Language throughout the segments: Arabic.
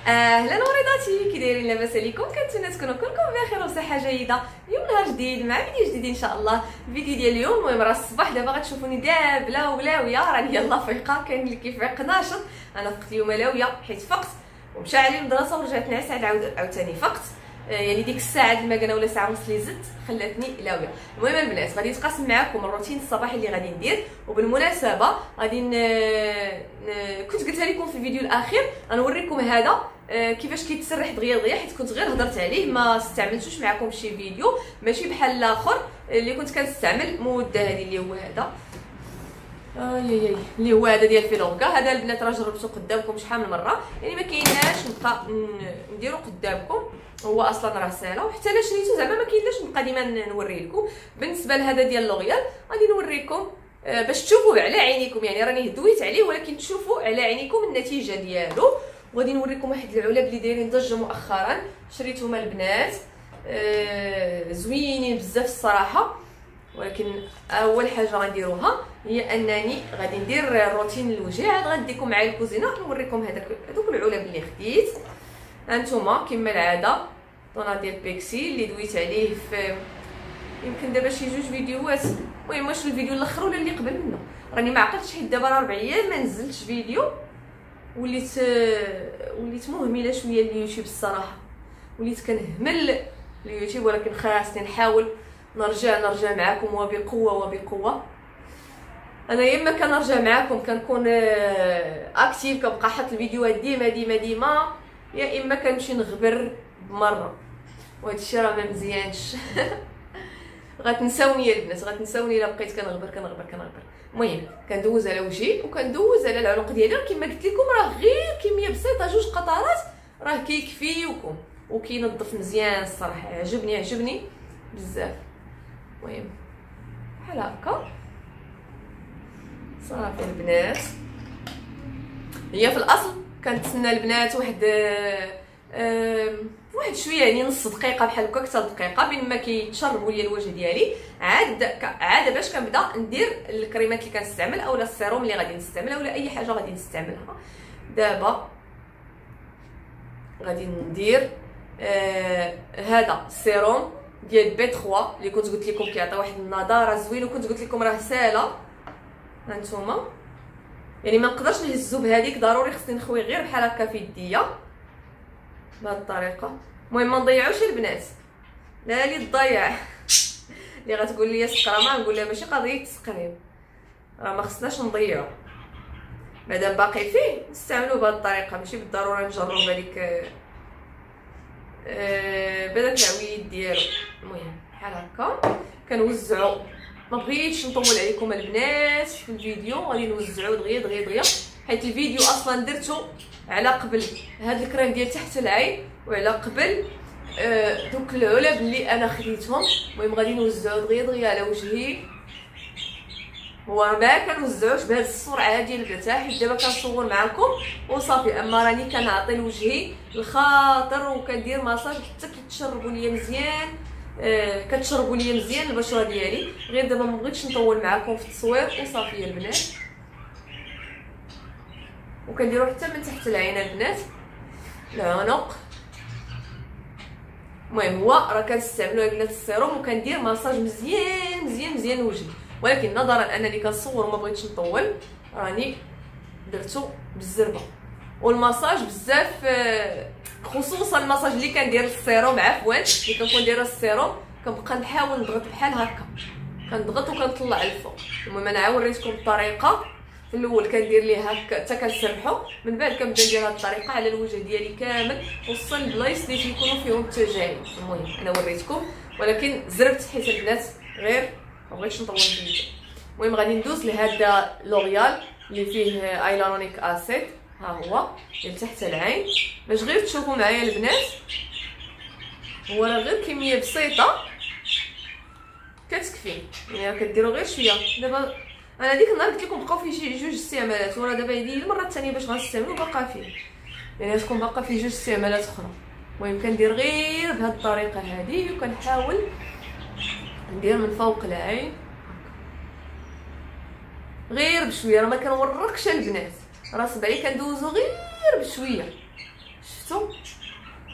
اهلا وريضاتي، كي دايرين؟ لاباس عليكم؟ كنتمنى تكونوا كلكم بخير وصحه جيده. اليوم نهار جديد مع فيديو جديد ان شاء الله. الفيديو ديال اليوم المهم راه الصباح دابا غتشوفوني دابله ولاويه، راني يلاه فايقه. كاين اللي كيفيق ناشط، انا فقت اليوم لاويه حيت فقت ومشى علي المدرسه ورجعت نعس عاوتاني فقت. يعني ديك الساعه المكانه ولا ساعه ونص اللي زدت خلاتني لاويه. المهم البنات غادي نتقاسم معكم الروتين الصباحي اللي غادي ندير، وبالمناسبه غادي كنت قلتها لكم في الفيديو الاخير غنوريكم هذا كيفاش كيتسرح دغيا حيت كنت غير هضرت عليه ما استعملتوش معكم شي فيديو، ماشي بحال الاخر اللي كنت كنستعمل مده هذه اللي هو هذا اللي هو هذا ديال فيلونكا. هذا البنات راه جربته قدامكم شحال من مره، يعني ما كايناش نبقى نديرو قدامكم، هو اصلا راه ساهله وحتى الا شريتو زعما ما كايناش نبقى ديما نوري لكم. بالنسبه لهذا ديال لوريال غادي نوريكم باش تشوفوا على عينيكم، يعني راني دويت عليه ولكن تشوفوا على عينيكم النتيجه ديالو. وغادي نوريكم واحد العلب اللي دايرين ضجه مؤخرا، شريتهم البنات زوينين بزاف الصراحه. ولكن اول حاجه غنديروها هي انني غادي ندير روتين الوجه. عاد غنديكم معايا الكوزينه نوريكم هذوك العلب اللي خديت. هانتوما كما العاده طونه ديال بيكسي اللي دويت عليه في يمكن دابا شي 2 فيديوهات، المهم واش الفيديو الاخر ولا اللي قبل منه راني ما عقلتش، حيت دابا راه 4 ايام ما نزلتش فيديو. وليت مهمله شويه اليوتيوب الصراحه، وليت كنهمل اليوتيوب، ولكن خاصني نحاول نرجع معكم وبقوه. انا يما كنرجع معكم كنكون اكتيف، كنبقى حط الفيديوهات ديما، يا اما كنمشي نغبر بمره، وهذا الشيء راه ما مزيانش. غتنساوني يا البنات، غتنساوني الا بقيت كنغبر. المهم كندوز على وجهي وكندوز على العنق ديالي، كما قلت لكم راه غير كميه بسيطه 2 قطرات راه كيكفيوكم وكينظف مزيان الصراحه. عجبني بزاف. المهم بحال هكا صافي البنات. هي في الاصل كنتسنى البنات واحد شويه، يعني نص دقيقه بحال هكا، حتى دقيقه بين ما كيتشربوا لي الوجه ديالي. عاد باش كنبدا ندير الكريمات اللي كنستعمل اولا السيروم اللي غادي نستعمل اولا اي حاجه غادي نستعملها. دابا غادي ندير هذا السيروم ديال بي 3 اللي كنت قلت لكم كيعطي واحد النضاره زوين، وكنت قلت لكم راه ساهله. هانتوما يعني ما نقدرش نهزو بهذيك، ضروري خصني نخوي غير بحال هكا في يديا بهذه الطريقه. المهم ما نضيعوش البنات، لا لي تضيع. اللي غتقول لي سقرامه نقول لها ماشي قضيه تسقريم، راه ما خصناش نضيعو، مادام باقي فيه نستعملوه بهذه الطريقه، ماشي بالضروره نجرب هذيك بدات العويد ديالو. المهم بحال هكا كنوزعوا. ما بغيتش نطول عليكم البنات في الفيديو، غادي نوزعوا دغيا حيت الفيديو اصلا درته على قبل هاد الكريم ديال تحت العين وعلى قبل دوك العلب اللي انا خديتهم. المهم غادي نوزعوا دغيا على وجهي. هو ما كنوزعوش بهذه السرعه هذه البنات، حيت دابا كنصور معكم وصافي، اما راني كنعطي لوجهي الخاطر وكندير ماساج حتى كيتشربوا ليا مزيان. كتشربوا ليا مزيان البشره ديالي. غير دابا ما بغيتش نطول معكم في التصوير وصافي يا البنات. وكنديروا حتى من تحت العين البنات، العنق. المهم هو راه كنستعملوا البنات السيروم وكندير ماساج مزيان وجهي، ولكن نظرا انني كنصور وما بغيتش نطول راني درتو بالزربه. والماساج بزاف، خصوصا الماساج اللي كندير السيروم، عفوا اللي كنكون دايره السيروم كنبقى نحاول نضغط بحال هكا، كنضغط وكنطلع الفوق. المهم انا عا وريتكم الطريقه. في الاول كندير ليه هكا حتى كنسرحو، من بعد كنبدا ندير هذه الطريقه على الوجه ديالي كامل، خصوصا البلايص اللي تيكونوا فيهم التجاعيد. المهم انا وريتكم، ولكن زربت حيت البنات غير ما بغيتش نطول في الفيديو. المهم غادي ندوز لهذا لوريال اللي فيه ايلانونيك اسيد، ها هو ديال تحت العين، باش غير تشوفوا معايا البنات. هو راه غير كميه بسيطه كتكفي، يعني كديروا غير شويه. دابا انا ديك النهار قلت لكم بقاو فيه شي 2 استعمالات، وراه دابا هذه المره الثانيه باش غنستعملو باقا فيه، يعني غتكون باقا فيه 2 استعمالات اخرى. المهم كندير غير بهذه الطريقه هذه، وكنحاول ندير من فوق العين غير بشويه، راه ما كنورقش البنات، راه صبعي كندوزو غير بشويه. شفتوا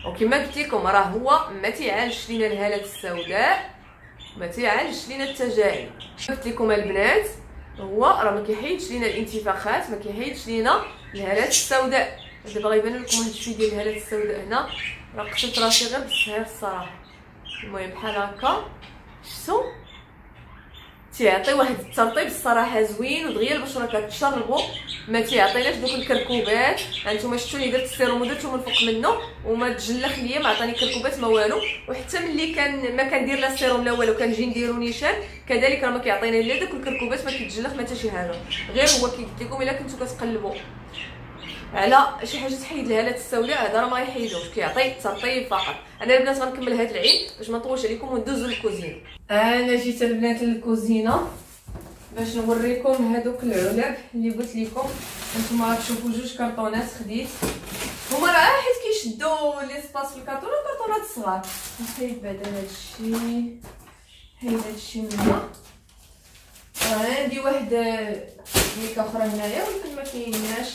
وكما قلت لكم راه هو ما تيعالجش لينا الهالات السوداء، ما تيعالجش لينا التجاعيد. قلت لكم البنات هو راه ما كيحيدش لينا الانتفاخات، ما كيحيدش لينا الهالات السوداء. دابا غيبان لكم هاد الشويه ديال الهالات السوداء هنا، راه قتلت راسي غير بالسهر الصراحه. المهم بحال هكا شفتوا تيعطي واحد الترطيب الصراحه زوين، ودغيا البشره كتشربو، ما تيعطيناش دوك الكركوبات. هانتوما شفتوني درت السيروم ودرتو من فوق منه وما تجلخ ليا، ما عطاني كركوبات ما والو. وحتى ملي ما كندير لا السيروم لا والو كنجي نديرو نيشان كذلك راه ما كيعطينا لا دوك الكركوبات، ما كيتجلخ ما حتى شي حاجه. غير هو كيقول لكم الا كنتو كتقلبوا على شي حاجه تحيد الهالات السوداء، هذا راه ما يحيدوش، كيعطي ترطيب فقط. انا البنات غنكمل هاد العين باش ما نطولش عليكم وندوزو للكوزينه. انا جيت البنات للكوزينه باش نوريكم هادوك العلب اللي قلت لكم. نتوما غتشوفوا جوج كرطونات خديت، هما راه حيت كيشدوا لي سباس في الكرطونه، كرطونات صغار. نحيد بعدا هادشي، حيد هادشي من هنا. عندي واحد ميكا اخرى هنايا ولكن ما كايناش.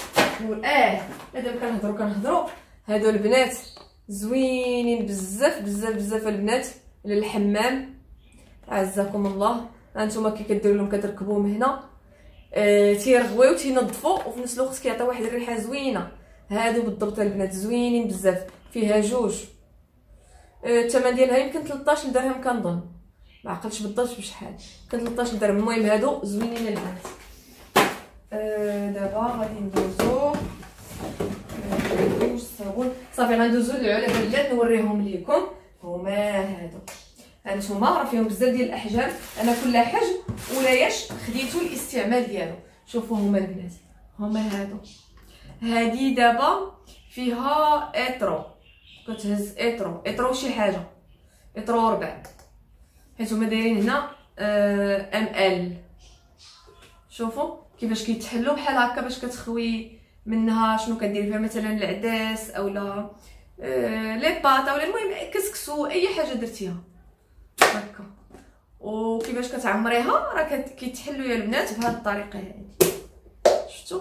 دابا كنهضروا هادو البنات زوينين بزاف بزاف بزاف البنات للحمام، عزكم الله. هانتوما كي كديروا لهم كتركبوهم هنا تيرغويو تينظفوا، وفي نفس الوقت كيعطيو واحد الريحه زوينه. هادو بالضبط البنات زوينين بزاف، فيها جوج. الثمن ديالها يمكن 13 درهم كنظن، ما عقلتش بالضبط بشحال، كان 13 درهم. المهم هادو زوينين البنات. دابا غادي ندوزو الصابون صافي، غندوزو للعلب اللي نوريهم لكم. هما هادو هانتوما راه فيهم بزاف ديال الاحجام، انا كل حجم ولاياش خديتو الاستعمال ديالو. شوفوا هما البنات، هما هادو. هادي دابا فيها اترو، كتهز اترو شي حاجه، اترو ربع، حيت هما دايرين هنا ال. شوفوا كيفاش كيتحلوا بحال هكا باش كتخوي منها شنو كدير فيها، مثلا العدس اولا لي باط اولا المهم كسكسو اي حاجه درتيها هكا. وكيفاش كتعمريها راه كيتحلوا يا البنات بهذه الطريقه هذه. شفتوا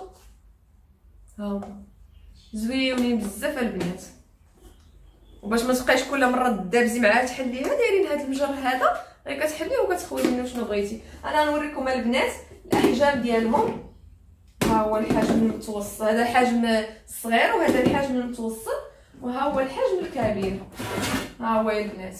ها زويونين بزاف البنات. وباش ما تبقايش كل مره دابزي معاها تحليها، دايرين هذا المجر هذا غير كتحليه وكتخوي منه شنو بغيتي. انا نوريكم البنات الاحجام ديالهم. ها هو الحجم المتوسط، هذا الحجم الصغير وهذا الحجم المتوسط، وها هو الحجم الكبير. ها هو البنات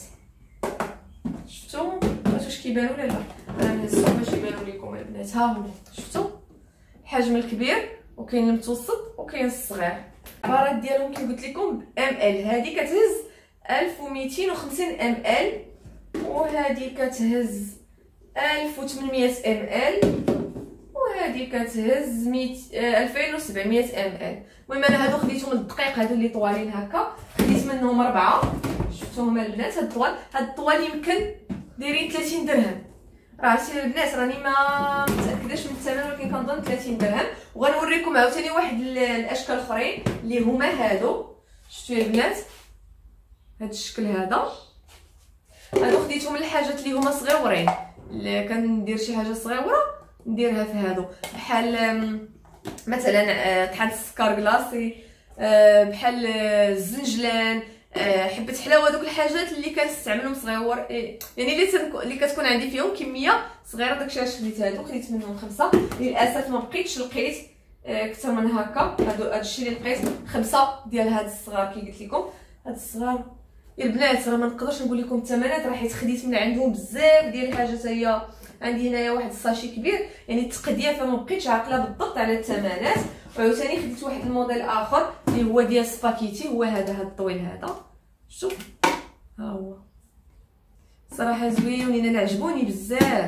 شفتوا واش كيبانوا ولا لا؟ انا نهزهم باش يبانوا لكم البنات. ها هو شفتوا الحجم الكبير وكاين المتوسط وكاين الصغير. العبارات ديالهم كي قلت لكم ام ال، هذه كتهز 1250 ام ال، وهذه كتهز 1800 ام ال، وهذه كتهز 2700 ام ال. المهم انا هادو خديتهم الدقيق، هادو اللي طوالين هكا خديت منهم 4. شفتوهم البنات هاد الطوال، هاد الطوال يمكن دايرين 30 درهم. راه عرفتي البنات راني ما متاكداش من الثمن، ولكن كنظن 30 درهم. وغنوريكم عاوتاني واحد الاشكال اخرين اللي هما هادو. شفتوا البنات هاد الشكل هذا، هادو خديتهم الحاجات اللي هما صغيورين، اللي كندير شي حاجه صغيره نديرها في هادو، بحال مثلا طحال السكر كلاصي، بحال الزنجلان، حبه حلاوه، دوك الحاجات اللي كنستعملهم صغيور، يعني اللي كتكون عندي فيهم كميه صغيره. داكشي علاش خديت هادو، خديت منهم 5. للاسف ما بقيتش لقيت اكثر من هكا. هادشي اللي لقيت 5 ديال هاد الصغار. كي قلت لكم هاد الصغار يا البنات راه ما نقدرش نقول لكم الثمنات، راه حيت خديت من عندهم بزاف ديال الحاجات. هي عندي هنايا واحد الساشي كبير يعني التقديه، فما بقيتش عاقله بالضبط على الثمنات. وعاوتاني خديت واحد الموديل اخر اللي هو ديال سباكيتي، هو هذا الطويل هذا. شوف ها هو صراحه زويونين، انا عجبوني بزاف.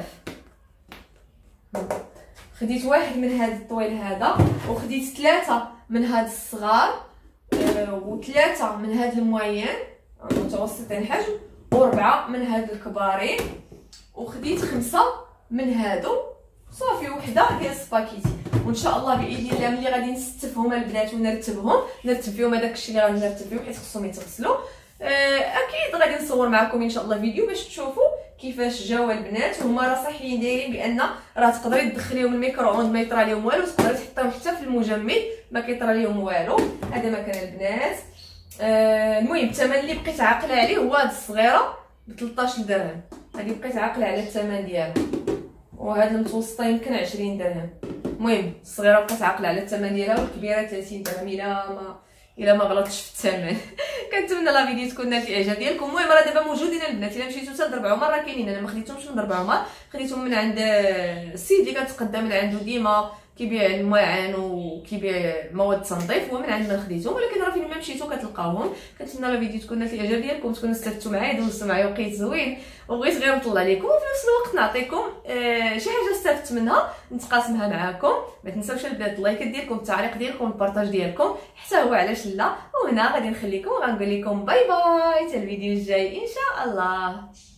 خديت واحد من هذا الطويل هذا، وخديت 3 من هاد الصغار، و3 من هاد الموين متوسطين الحجم، و4 من هاد الكبارين، وخديت 5 من هادو. صافي وحده ديال سباكيتي. وان شاء الله باذن الله ملي غادي نستفهم البنات ونرتبهم، نرتب فيهم هذاك الشيء اللي غادي نرتب فيهم حيت خصهم يتغسلوا. اكيد غادي نصور معكم ان شاء الله فيديو باش تشوفوا كيفاش جاوا البنات. وهما راه صحيين دايرين بان راه تقدري تدخليهم الميكرووند ما يطرى لهم والو، تقدري تحطيهم حتى في المجمد ما كيطرى لهم والو. هذا مكان البنات. المهم الثمن اللي بقيت عاقله عليه هو هاد الصغيره ب 13 درهم. هذه بقيت عاقله على الثمن ديالها، وهاد المتوسطه يمكن 20 درهم. المهم الصغيره بقيت عاقله على الثمن ديالها، والكبيره 30 درهم الا ما غلطتش في الثمن. كنتمنى لا فيديو تكون نالت الاعجاب ديالكم. المهم راه دابا موجودين البنات، الا مشيتو حتى لضرب عمر راه كاينين. انا ما خديتهمش من ضرب عمر، خديتهم من عند السيد اللي كتقدم من عنده ديما كيبيع الماعن وكيبيع مواد التنظيف، هو من عندنا خديتهم. ولكن راه فين ما مشيتو كتلقاوهم. كنتمنى لا فيديو تكون نالت الاعجاب ديالكم، تكونوا استفدتوا معايا، دوزتوا معايا وقيت زوين، وبغيت غير نطلع لكم وفي نفس الوقت نعطيكم شي حاجه استفدت منها نتقاسمها معكم. ما تنساوش البنات اللايكات ديالكم، التعليق ديالكم، البارطاج ديالكم، حتى هو علاش لا. وهنا غادي نخليكم، غنقول لكم باي باي حتى الفيديو الجاي ان شاء الله.